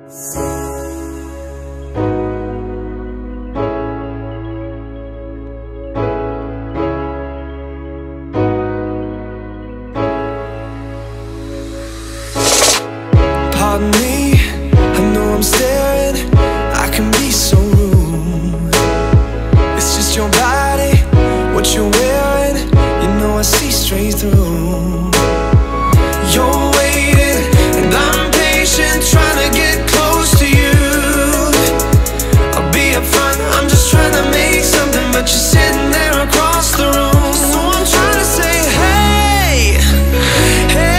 Pardon me, I know I'm staring, I can be so rude. It's just your body, what you're wearing, you know I see straight through. You're waiting, and I'm patient, trying to get close to you. I'll be upfront, I'm just trying to make something, but you're sitting there across the room. So I'm trying to say, hey, hey.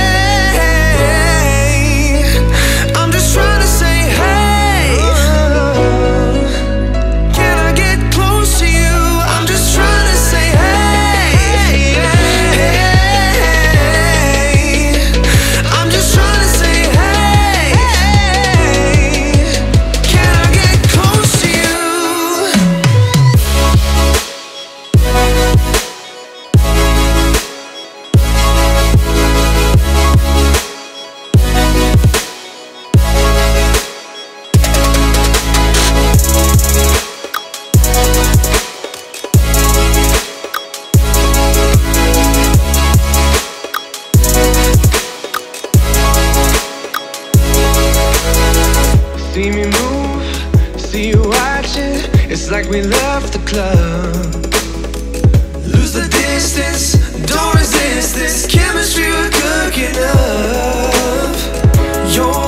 See me move, see you watching. It's like we left the club. Lose the distance, don't resist this chemistry we're cooking up. You're